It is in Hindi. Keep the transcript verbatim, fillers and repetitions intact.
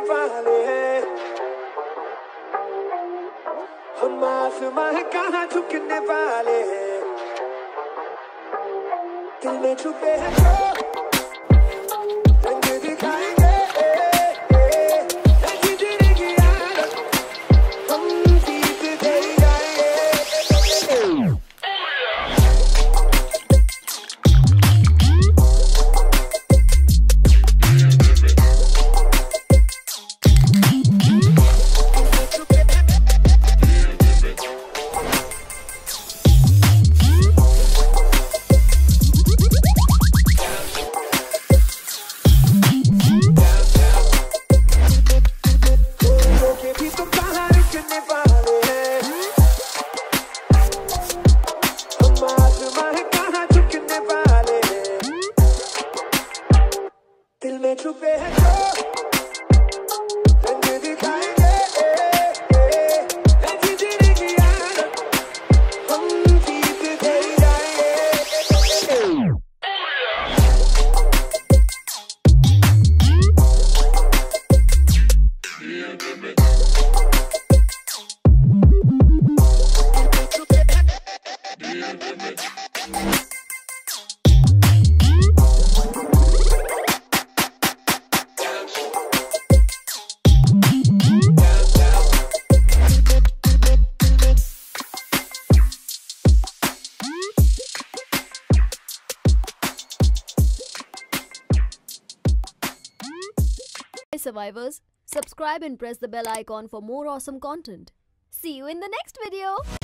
वाले हैं, हम आसमां है कहाँ झुकने वाले हैं, दिल में छुपे हैं जो रंग दिखाएंगे, ऐसी जिंदगी यार हम जीत गए जाएंगे। दिल में छुपे हैं जो रंग दिखाएंगे, ऐसी जिंदगी यार हम जीत गए जाएंगे। Survivors, subscribe and press the bell icon for more awesome content. See you in the next video.